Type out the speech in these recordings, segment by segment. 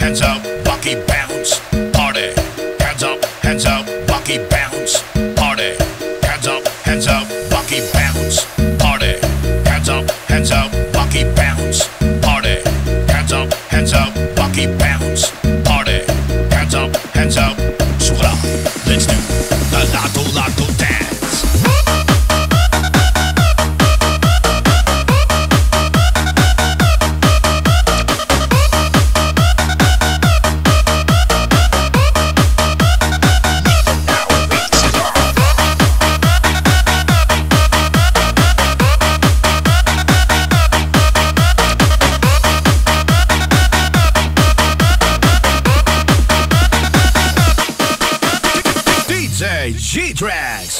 hands up, Bucky bounce, party. Hands up, Bucky bounce, party. Hands up, Bucky bounce, party. Hands up, Bucky bounce, party. Hands up, Bucky bounce, party. Hands up, sugra. Let's do the Lato dance. G-Tracks.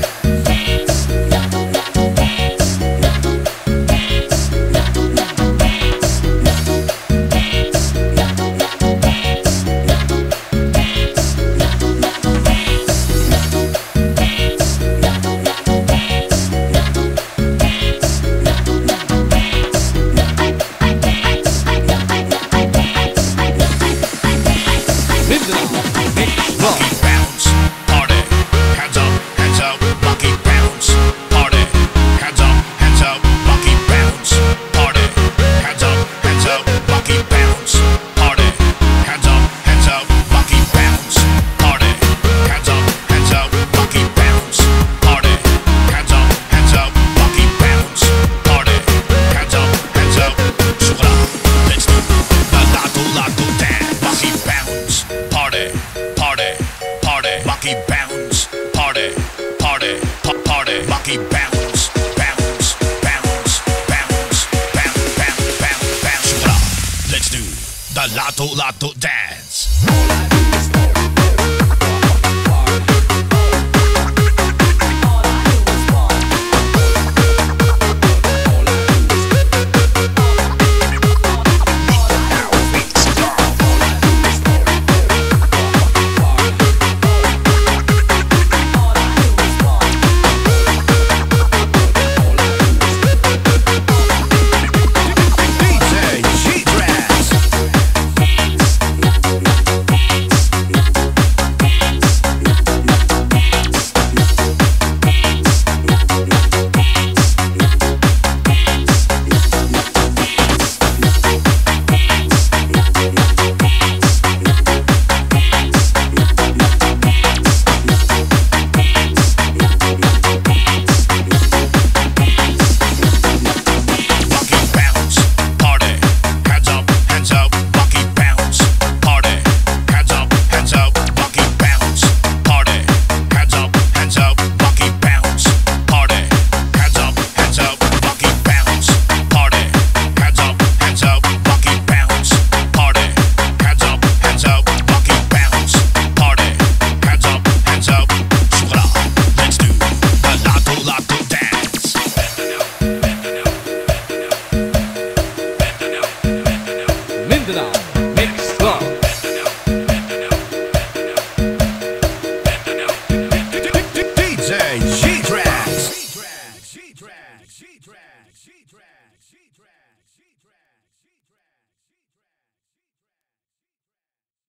Bucky bounce, party, party, party. Bucky bounce, bounce, bounce, bounce, bounce, bounce, bounce, bounce. Let's do the Lato dance.